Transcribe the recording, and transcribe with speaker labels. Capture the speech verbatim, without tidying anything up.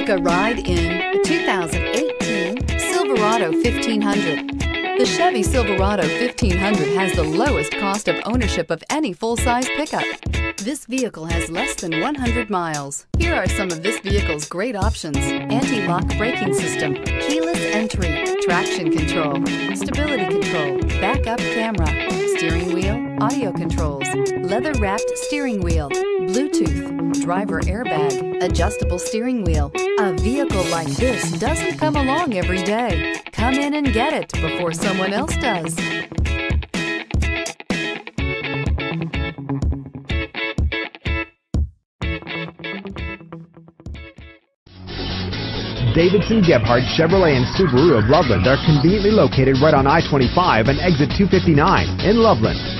Speaker 1: Take a ride in the two thousand eighteen Silverado fifteen hundred. The Chevy Silverado fifteen hundred has the lowest cost of ownership of any full-size pickup. This vehicle has less than one hundred miles. Here are some of this vehicle's great options: anti-lock braking system, keyless entry, traction control, stability control, backup camera, steering wheel audio controls, leather-wrapped steering wheel, Bluetooth, driver airbag, adjustable steering wheel. A vehicle like this doesn't come along every day. Come in and get it before someone else does.
Speaker 2: Davidson-Gebhardt Chevrolet and Subaru of Loveland are conveniently located right on I twenty-five and exit two fifty-nine in Loveland.